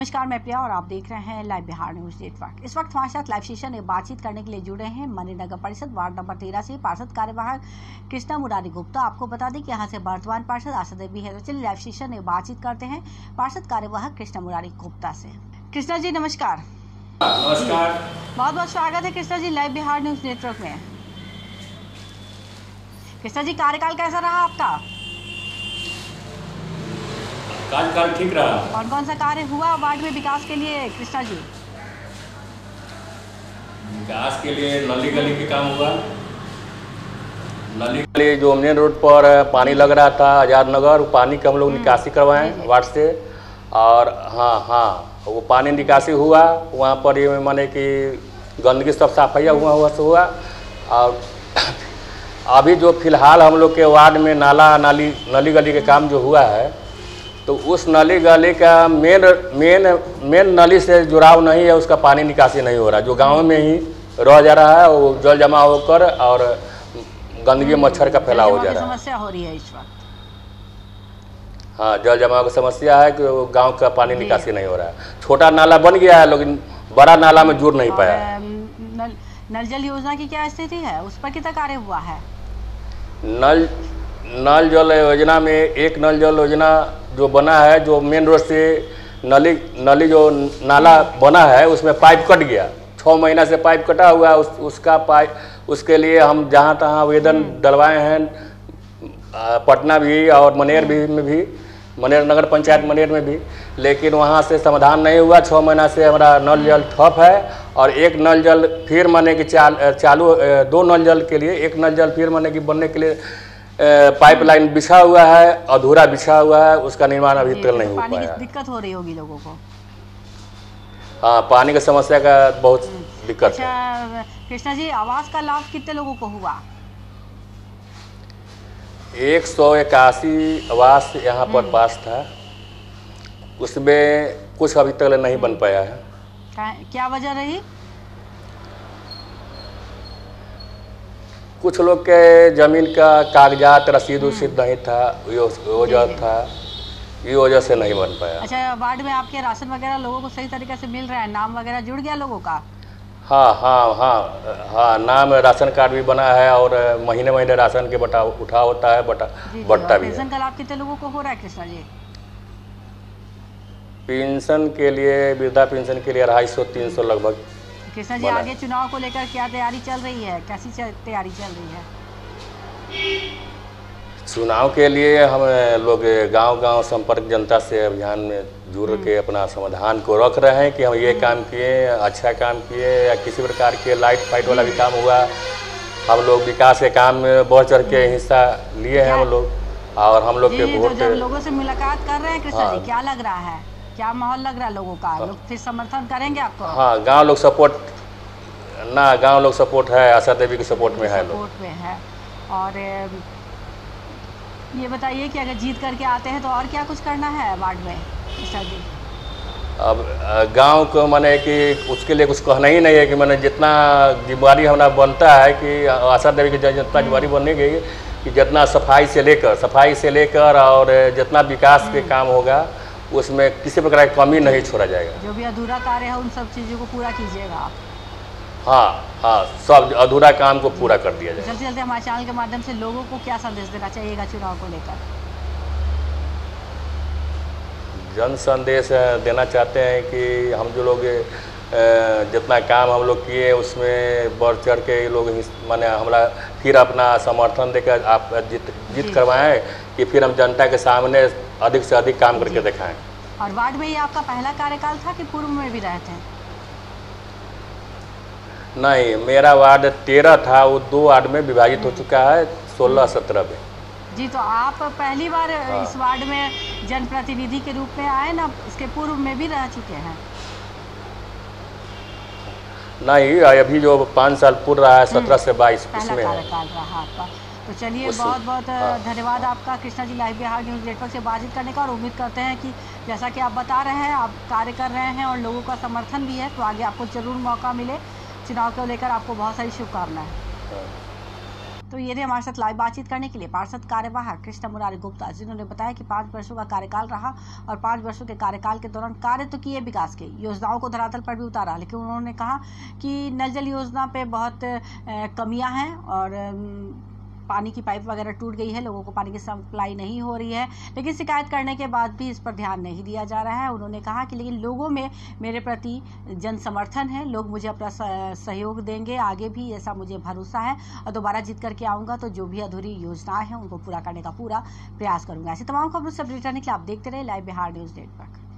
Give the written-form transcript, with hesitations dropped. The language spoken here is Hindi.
नमस्कार, मैं प्रिया और आप देख रहे हैं लाइव बिहार न्यूज नेटवर्क। इस वक्त हमारे साथ लाइव सेशन में बातचीत करने के लिए जुड़े हैं मनी नगर परिषद वार्ड नंबर 13 से पार्षद कार्यवाहक कृष्णा मुरारी गुप्ता। आपको बता दें कि यहां से वर्तमान पार्षद आशा देवी है। तो चलिए लाइव सेशन में बातचीत करते हैं पार्षद कार्यवाहक कृष्णा मुरारी गुप्ता से। कृष्णा जी नमस्कार। नमस्कार, बहुत बहुत स्वागत है Krishna ji live Bihar news network में। कृष्णा जी, कार्यकाल कैसा रहा आपका? कार्यकाल ठीक रहा। कौन कौन सा कार्य हुआ वार्ड में विकास के लिए कृष्णा जी? विकास के लिए नली गली के काम हुआ। नली गली जो मेन रोड पर पानी लग रहा था आजाद नगर, पानी का हम लोग निकासी करवाएं वार्ड से। और हाँ वो पानी निकासी हुआ वहाँ पर, ये माने कि गंदगी सब सफाइया हुआ। और अभी जो फिलहाल हम लोग के वार्ड में नली गली के काम जो हुआ है, तो उस नली गली का मेन नली से जुड़ाव नहीं है, उसका पानी निकासी नहीं हो रहा। जो गांव में ही रह जा रहा है, वो जल जमा होकर और गंदगी मच्छर का फैलाव हो जा रहा है। समस्या हो रही है इस वक्त। हाँ, जल जमाव की समस्या है कि गांव का पानी निकासी नहीं हो रहा है। छोटा नाला बन गया है लेकिन बड़ा नाला में जुड़ नहीं पाया। नल जल योजना की क्या स्थिति है, उस पर कितना कार्य हुआ है? नल जल योजना में एक नल जल योजना जो बना है, जो मेन रोड से नली जो नाला बना है उसमें पाइप कट गया। 6 महीना से पाइप कटा हुआ है। उसका पाइप, उसके लिए हम जहाँ तहाँ आवेदन डलवाए हैं, पटना भी और मनेर भी, मनेर नगर पंचायत मनेर में भी, लेकिन वहाँ से समाधान नहीं हुआ। 6 महीना से हमारा नल जल ठप है। और एक नल जल फिर माने कि चालू 2 नल जल के लिए एक नल जल फिर माने कि बनने के लिए पाइपलाइन बिछा हुआ है, अधूरा बिछा हुआ है, उसका निर्माण अभी तक नहीं हो पाया। पानी की दिक्कत हो रही होगी लोगों को। हाँ, पानी की समस्या का बहुत दिक्कत है। अच्छा कृष्णा जी, आवास का लाभ कितने लोगों को हुआ? 181 आवास यहाँ पर पास था, उसमें कुछ अभी तक नहीं बन पाया है। क्या वजह रही? कुछ लोग के जमीन का कागजात रसीद उसीद नहीं था, ये वजह से नहीं बन पाया। अच्छा, वार्ड में आपके राशन वगैरह लोगों को सही तरीके से मिल रहा है? नाम वगैरह जुड़ गया लोगों का? हाँ, नाम राशन कार्ड भी बना है और महीने राशन के बटा उठा होता है, बट्टा भी है। पेंशन का लाभ कितने लोगों को हो रहा है कृष्णा जी? पेंशन के लिए, वृद्धा पेंशन के लिए 250-300 लगभग। कृष्णा जी, आगे चुनाव को लेकर क्या तैयारी चल रही है, कैसी तैयारी चल रही है? चुनाव के लिए हम लोग गांव संपर्क जनता से अभियान में जुड़ के अपना समाधान को रख रहे हैं कि हम ये काम किए, अच्छा काम किए, या किसी प्रकार के लाइट फाइट वाला भी काम हुआ। हम लोग विकास के काम में बढ़ चढ़ के हिस्सा लिए हैं हम लोग। और हम लोग के वोट, जब लोगों से मुलाकात कर रहे हैं कृष्णा जी, क्या लग रहा है, क्या माहौल लग रहा है लोगों का? लोग फिर समर्थन करेंगे आपको? हाँ, गांव लोग सपोर्ट है, आशा देवी के सपोर्ट में है, सपोर्ट में है। और ये बताइए कि अगर जीत करके आते हैं तो और क्या कुछ करना है वार्ड में कृष्णा जी? अब गांव को माने कि उसके लिए कुछ कहना ही नहीं है कि मैंने जितना जिम्मेदारी हमारा बनता है कि आशा देवी की जितना जिम्मेदारी बनने गई कि जितना सफाई से लेकर और जितना विकास के काम होगा उसमें किसी प्रकार की कमी नहीं छोड़ा जाएगा। जो भी अधूरा कार्य है उन सब चीज़ों को पूरा कीजिएगा आप। हाँ, सब अधूरा काम को पूरा कर दिया जाए। चलते हमारे चैनल के माध्यम से लोगों को क्या संदेश देना चाहिएगा चुनाव को लेकर? जन संदेश देना चाहते हैं कि हम जो लोग जितना काम हम लोग किए उसमें बढ़ चढ़ के लोग माने हमारा फिर अपना समर्थन देकर आप जीत करवाएं कि फिर हम जनता के सामने अधिक से अधिक काम करके दिखाएं। और वार्ड में ये आपका पहला कार्यकाल था कि पूर्व में भी रहे थे? नहीं, मेरा वार्ड 13 था, वो 2 वार्ड में विभाजित हो चुका है, 16-17 में। जी, तो आप पहली बार इस वार्ड में जनप्रतिनिधि के रूप में आए ना? इसके पूर्व में भी रह चुके हैं? नहीं, अभी जो 5 साल पूर्व रहा है, 17 से 22 उसमें कार्यकाल रहा आपका। तो चलिए, बहुत बहुत धन्यवाद आपका Krishna ji live Bihar news network से बातचीत करने का। और उम्मीद करते हैं कि जैसा कि आप बता रहे हैं, आप कार्य कर रहे हैं और लोगों का समर्थन भी है, तो आगे आपको जरूर मौका मिले। चुनाव को लेकर आपको बहुत सारी शुभकामनाएं। तो ये थे हमारे साथ लाइव बातचीत करने के लिए पार्षद कार्यवाहक कृष्णा मुरारी गुप्ता, जिन्होंने बताया कि 5 वर्षों का कार्यकाल रहा और 5 वर्षों के कार्यकाल के दौरान कार्य तो किए, विकास के योजनाओं को धरातल पर भी उतारा, लेकिन उन्होंने कहा कि नल जल योजना पे बहुत कमियां हैं और पानी की पाइप वगैरह टूट गई है, लोगों को पानी की सप्लाई नहीं हो रही है, लेकिन शिकायत करने के बाद भी इस पर ध्यान नहीं दिया जा रहा है। उन्होंने कहा कि लेकिन लोगों में मेरे प्रति जन समर्थन है, लोग मुझे अपना सहयोग देंगे आगे भी, ऐसा मुझे भरोसा है और दोबारा जीत करके आऊँगा तो जो भी अधूरी योजनाएं हैं उनको पूरा करने का पूरा प्रयास करूँगा। ऐसी तमाम खबरों से अपडेट रहने के लिए आप देखते रहे लाइव बिहार न्यूज़ नेटवर्क।